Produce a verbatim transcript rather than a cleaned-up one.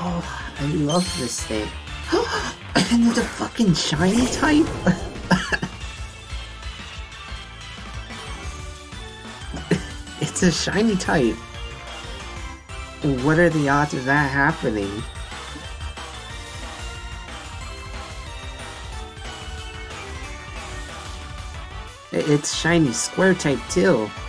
Oh, I love this thing. And it's a fucking shiny type? It's a shiny type. What are the odds of that happening? It's shiny square type too.